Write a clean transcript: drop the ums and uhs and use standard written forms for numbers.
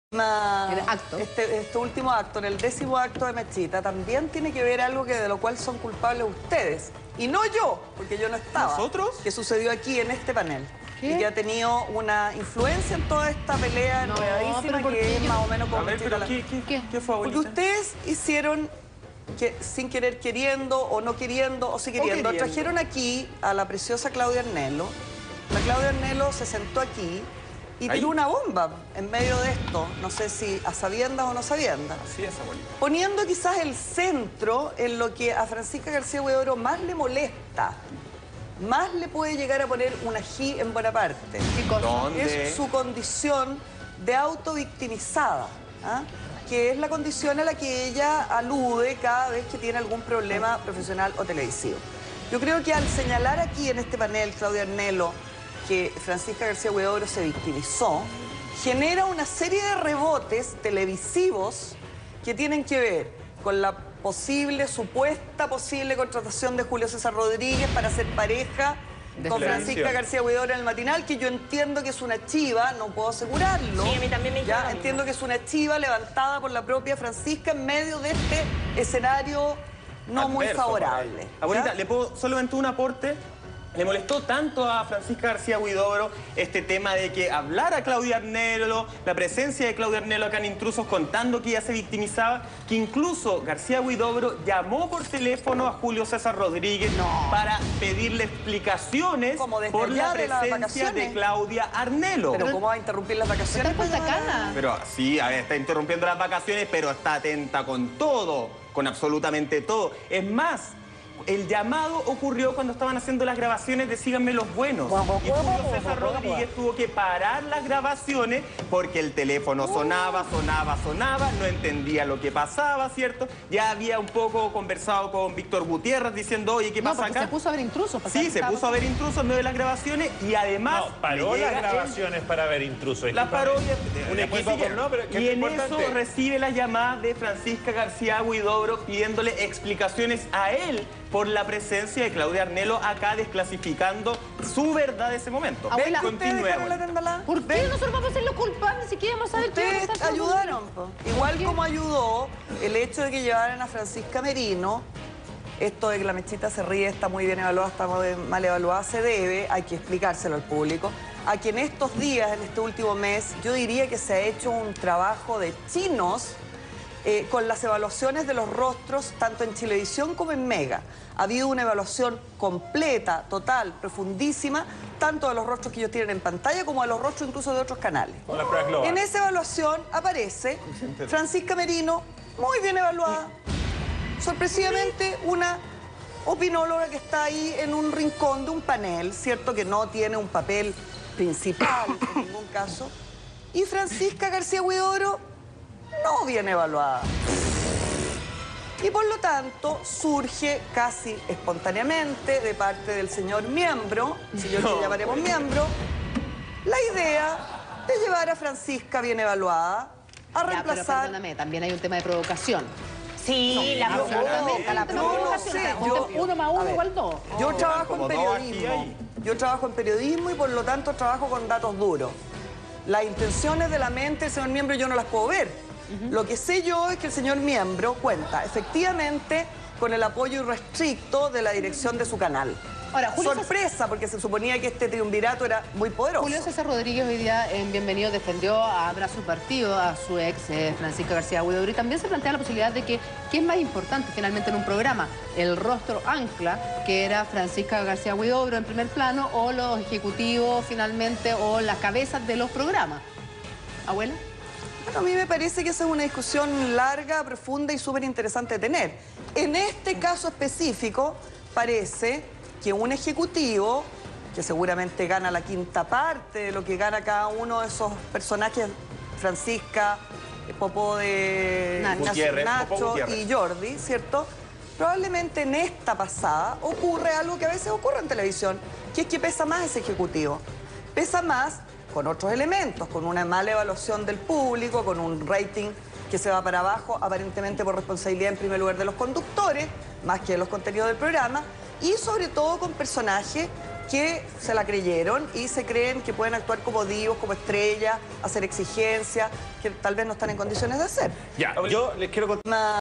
Acto. Este último acto, en el 10º acto de Mechita, también tiene que ver algo de lo cual son culpables ustedes. Y no yo, porque yo no estaba. ¿Nosotros? Que sucedió aquí en este panel. ¿Qué? Y que ha tenido una influencia en toda esta pelea enredadísima que es más o menos como... A ver, pero ¿qué fue, abuelita? Porque ustedes hicieron, que, sin querer queriendo, o no queriendo, o sí queriendo, trajeron aquí a la preciosa Claudia Arnelo. La Claudia Arnelo se sentó aquí y tiró una bomba en medio de esto, no sé si a sabiendas o no sabiendas. Así es, abuelita. Poniendo quizás el centro en lo que a Francisca García Huidobro más le molesta. Más le puede llegar a poner un ají en buena parte. ¿Qué cosa? ¿Dónde? Es su condición de autovictimizada, ¿ah? Que es la condición a la que ella alude cada vez que tiene algún problema profesional o televisivo. Yo creo que al señalar aquí en este panel, Claudia Arnelo, que Francisca García Huidobro se victimizó, genera una serie de rebotes televisivos que tienen que ver con la supuesta posible contratación de Julio César Rodríguez para ser pareja con Francisca García Huidobro en el matinal, que yo entiendo que es una chiva, no puedo asegurarlo. Sí, a mí también me dijeron lo entiendo que es una chiva levantada por la propia Francisca en medio de este escenario no muy favorable. Abuelita, ¿le puedo solamente un aporte? Le molestó tanto a Francisca García Huidobro este tema de que hablara Claudia Arnelo, la presencia de Claudia Arnelo acá en Intrusos contando que ella se victimizaba, que incluso García Huidobro llamó por teléfono a Julio César Rodríguez para pedirle explicaciones por la presencia de Claudia Arnelo. ¿Pero cómo va a interrumpir las vacaciones? Está atacada. Pero sí, a ver, está interrumpiendo las vacaciones, pero está atenta con todo, con absolutamente todo. Es más, el llamado ocurrió cuando estaban haciendo las grabaciones de Síganme los Buenos. Y Julio César Rodríguez tuvo que parar las grabaciones porque el teléfono sonaba, no entendía lo que pasaba, ¿cierto? Ya había un poco conversado con Víctor Gutiérrez diciendo, oye, ¿qué pasa acá? Se puso a ver Intrusos. Sí, se puso a ver Intrusos en medio de las grabaciones y además... No, paró las grabaciones para ver Intrusos. Las parodias... Un equipo con nombre, que y es en importante. eso recibe las llamadas de Francisca García Huidobro pidiéndole explicaciones a él por la presencia de Claudia Arnelo acá desclasificando su verdad de ese momento. Abuela, Continúe, abuela. ¿Por qué nosotros vamos a ser los culpables si queríamos saber qué Ustedes pasó? ayudaron, po. Igual como ayudó el hecho de que llevaran a Francisca Merino. Esto de que la Mechita se ríe, está muy bien evaluada, está muy mal evaluada, se debe, hay que explicárselo al público, a que en estos días, en este último mes, yo diría que se ha hecho un trabajo de chinos con las evaluaciones de los rostros, tanto en Chilevisión como en Mega. Ha habido una evaluación completa, total, profundísima, tanto de los rostros que ellos tienen en pantalla como de los rostros incluso de otros canales. En esa evaluación aparece Francisca Merino, muy bien evaluada. Sorpresivamente, una opinóloga que está ahí en un rincón de un panel, ¿cierto? Que no tiene un papel principal en ningún caso. Y Francisca García Huidobro no bien evaluada. Y por lo tanto, surge casi espontáneamente de parte del señor miembro, señor que llamaremos miembro, la idea de llevar a Francisca bien evaluada a Pero reemplazar... perdóname, también hay un tema de provocación. Sí, la Absolutamente, la provocación. sé, Uno más uno igual dos. Yo trabajo en como dos aquí periodismo. hay. Yo trabajo en periodismo y por lo tanto trabajo con datos duros. Las intenciones de la mente del señor miembro yo no las puedo ver. Lo que sé yo es que el señor miembro cuenta efectivamente con el apoyo irrestricto de la dirección de su canal. Ahora, Sorpresa, porque se suponía que este triunvirato era muy poderoso. Julio César Rodríguez hoy día en Bienvenido defendió a su partido, a su ex Francisca García Huidobro, y también se plantea la posibilidad de que, ¿qué es más importante finalmente en un programa? El rostro ancla, que era Francisca García Huidobro en primer plano, o los ejecutivos finalmente, o las cabezas de los programas. ¿Abuela? Bueno, a mí me parece que esa es una discusión larga, profunda y súper interesante de tener. En este caso específico, parece que un ejecutivo, que seguramente gana la quinta parte de lo que gana cada uno de esos personajes, Francisca, Popó de Nacho y Jordi, ¿cierto? Probablemente en esta pasada ocurre algo que a veces ocurre en televisión, que es que pesa más ese ejecutivo. Pesa más con otros elementos, con una mala evaluación del público, con un rating que se va para abajo, aparentemente por responsabilidad en primer lugar de los conductores, más que de los contenidos del programa, y sobre todo con personajes porque se la creyeron y se creen que pueden actuar como divos, como estrellas, hacer exigencias que tal vez no están en condiciones de hacer. Ya, yo les quiero contar...